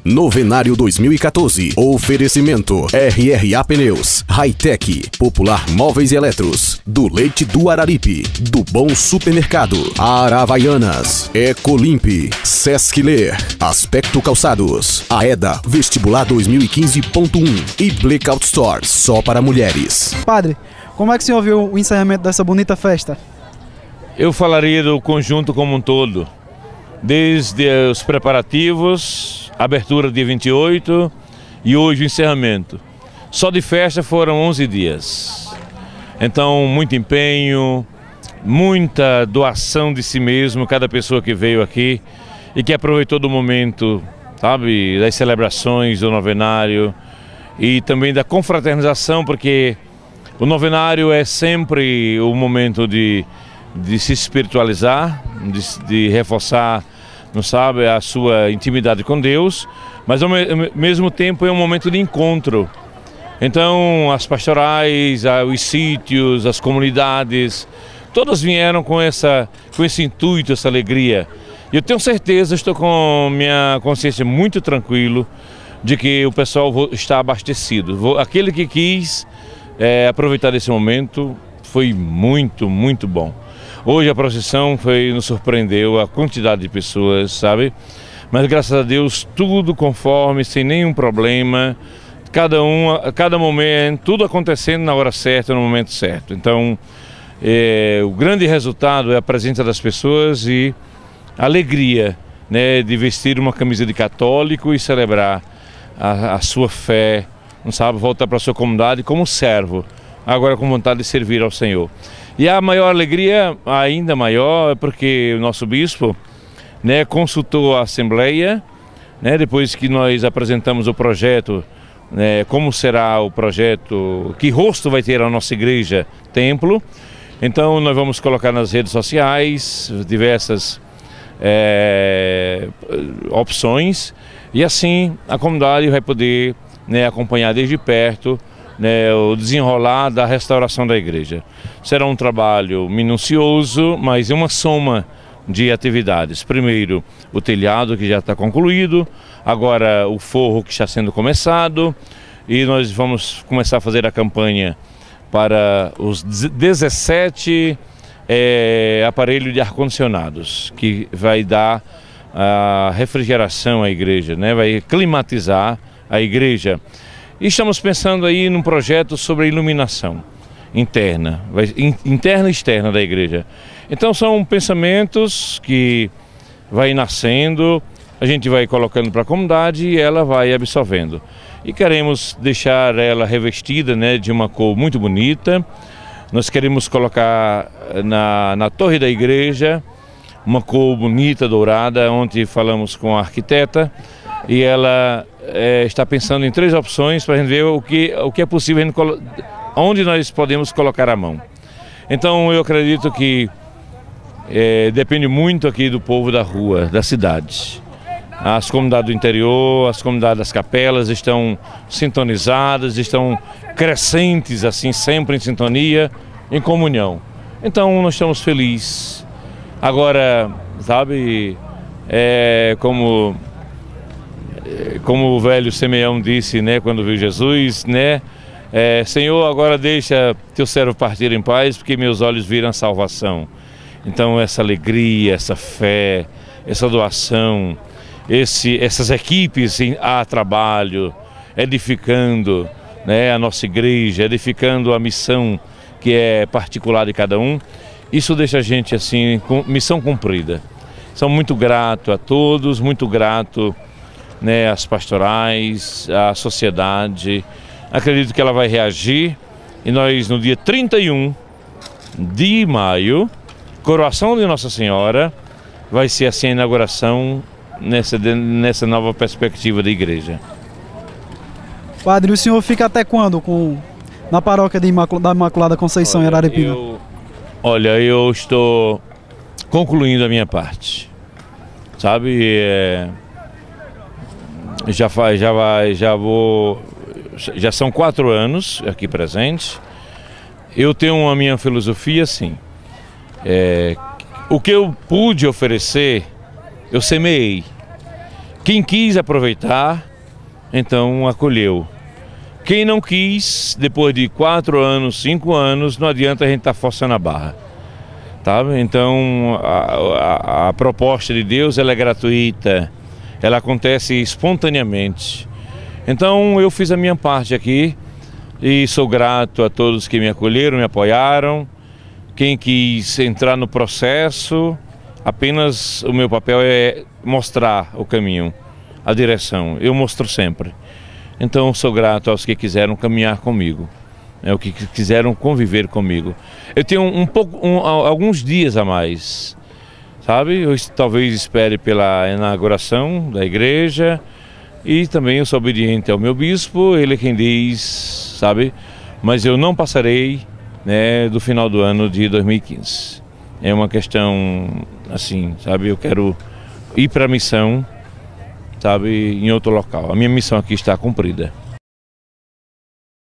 Novenário 2014. Oferecimento: RRA Pneus, Hightech, Popular Móveis e Eletros, do Leite do Araripe, do Bom Supermercado, Aravaianas, Ecolimp, Sesc Ler, Aspecto Calçados, Aeda Vestibular 2015.1 e Blackout Store, só para mulheres. Padre, como é que o senhor viu o encerramento dessa bonita festa? Eu falaria do conjunto como um todo, desde os preparativos, abertura dia 28 e hoje o encerramento. Só de festa foram 11 dias. Então, muito empenho, muita doação de si mesmo, cada pessoa que veio aqui e que aproveitou do momento, sabe, das celebrações do novenário e também da confraternização, porque o novenário é sempre o momento de se espiritualizar, de reforçar, não sabe, a sua intimidade com Deus, mas ao mesmo tempo é um momento de encontro. Então as pastorais, os sítios, as comunidades, todas vieram com esse intuito, essa alegria. E eu tenho certeza, estou com minha consciência muito tranquilo de que o pessoal está abastecido. Aquele que quis aproveitar desse momento foi muito, muito bom. Hoje a procissão nos surpreendeu, a quantidade de pessoas, sabe? Mas graças a Deus tudo conforme, sem nenhum problema, cada momento, tudo acontecendo na hora certa, no momento certo. Então o grande resultado é a presença das pessoas e a alegria, né, de vestir uma camisa de católico e celebrar a sua fé, não sabe, voltar para a sua comunidade como servo, agora com vontade de servir ao Senhor. E a maior alegria, ainda maior, é porque o nosso bispo, né, consultou a Assembleia, né, depois que nós apresentamos o projeto, né, como será o projeto, que rosto vai ter a nossa igreja, templo. Então nós vamos colocar nas redes sociais diversas opções e assim a comunidade vai poder, né, acompanhar desde perto, né, o desenrolar da restauração da igreja. Será um trabalho minucioso, mas é uma soma de atividades. Primeiro, o telhado que já está concluído, agora o forro que está sendo começado e nós vamos começar a fazer a campanha para os 17 aparelhos de ar-condicionados, que vai dar a refrigeração à igreja, né, vai climatizar a igreja. E estamos pensando aí num projeto sobre a iluminação interna, interna e externa da igreja. Então são pensamentos que vai nascendo, a gente vai colocando para a comunidade e ela vai absorvendo. E queremos deixar ela revestida, né, de uma cor muito bonita. Nós queremos colocar na torre da igreja uma cor bonita, dourada. Ontem falamos com a arquiteta e ela está pensando em 3 opções para a gente ver o que é possível, onde nós podemos colocar a mão. Então eu acredito que depende muito aqui do povo da rua, da cidade. As comunidades do interior, as comunidades das capelas estão sintonizadas, estão crescentes, assim, sempre em sintonia, em comunhão. Então nós estamos felizes. Agora, sabe, como o velho Simeão disse, né, quando viu Jesus, né, Senhor, agora deixa teu servo partir em paz, porque meus olhos viram a salvação. Então essa alegria, essa fé, essa doação, essas equipes a trabalho, edificando, né, a nossa igreja, edificando a missão que é particular de cada um, isso deixa a gente assim, com missão cumprida. Sou muito grato a todos, muito grato, né, às pastorais, à sociedade. Acredito que ela vai reagir e nós no dia 31 de maio, coroação de Nossa Senhora, vai ser assim a inauguração nessa nova perspectiva da igreja. Padre, o senhor fica até quando na paróquia da Imaculada Conceição em Araripina? Olha, eu estou concluindo a minha parte, sabe? Já são 4 anos aqui presente. Eu tenho a minha filosofia assim, o que eu pude oferecer, eu semeei. Quem quis aproveitar, então acolheu. Quem não quis, depois de 4 anos, 5 anos, não adianta a gente estar forçando a barra. Tá? Então a proposta de Deus ela é gratuita, ela acontece espontaneamente. Então eu fiz a minha parte aqui e sou grato a todos que me acolheram, me apoiaram. Quem quis entrar no processo, apenas o meu papel é mostrar o caminho, a direção. Eu mostro sempre. Então sou grato aos que quiseram caminhar comigo, os que quiseram conviver comigo. Eu tenho alguns dias a mais, sabe? Eu talvez espere pela inauguração da igreja e também eu sou obediente ao meu bispo, ele é quem diz, sabe? Mas eu não passarei, né, do final do ano de 2015. É uma questão assim, sabe? Eu quero ir para a missão, sabe, em outro local. A minha missão aqui está cumprida.